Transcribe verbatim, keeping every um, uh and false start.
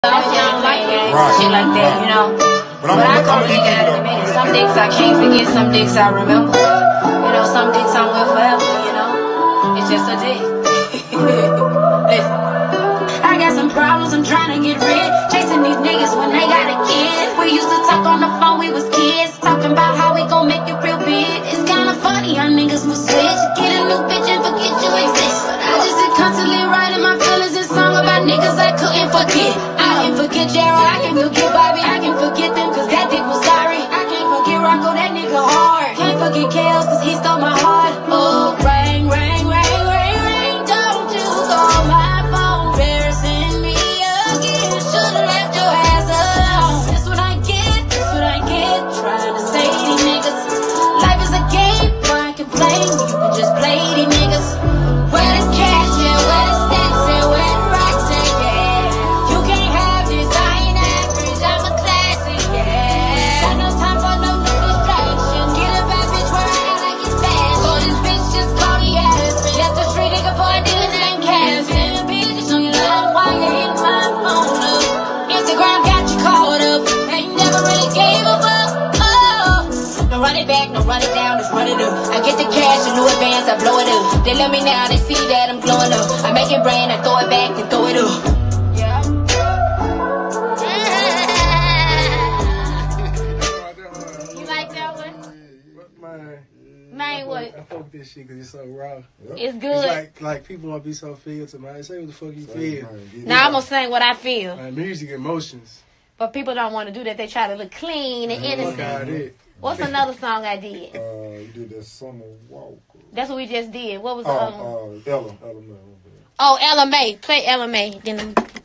Right. Shit like that, you know. But, but I come really got it in a minute. Some dicks I can't forget, some dicks I remember. You know, some dicks I'm with forever, you know. It's just a dick. Listen. I got some problems, I'm trying to get rid. Chasing these niggas when they got a kid. We used to talk on the phone, we was kids. Talking about how we gon' make it real big. It's kinda funny how niggas will switch. Get a new bitch and forget you exist. But I just sit constantly writing my feelings in song about niggas I couldn't forget. I can forget Gerald, I can forget Bobby, I can forget them cause that dick was sorry. I can't forget Rocco, that nigga hard. Can't forget Kales cause he stole my heart. Oh, ring, ring, ring, ring, ring. Don't you call my phone, embarrassing me again. Should've left your ass alone. That's what I get, that's what I get. Trying to say these niggas, life is a game, why I can play when you can just play these niggas. Where the cash at, where the stacks at, where the rocks at, yeah. You can't have this, I ain't average, I'm a classic, yeah. Got no time for no new distraction. Get a bad bitch where I gotta get fast. So this bitch just call me average. Left the street nigga for a nigga named Cass. And a bitch on your love, why you hit my phone up? Instagram got you caught up, ain't never really gave a fuck. Oh, no run it back, no run it down, just run it up. I get the cash, a new advance, I blow it up. They love me now, they see that I'm glowing up. I make it rain, I throw it back, then throw it up. Yeah. You like that one? Man, Man, what? I fuck with this shit because it's so raw. It's good. It's like, like people want to be so filtered, man. Say what the fuck you feel. Now I'm gonna sing what I feel. Man, music, emotions. But people don't want to do that. They try to look clean and Fuck innocent. out it. What's another song I did? Uh, you did that Summer Walker. That's what we just did. What was the Oh, other one? uh, Ella, Ella May. Oh, Ella May. Play Ella May. Then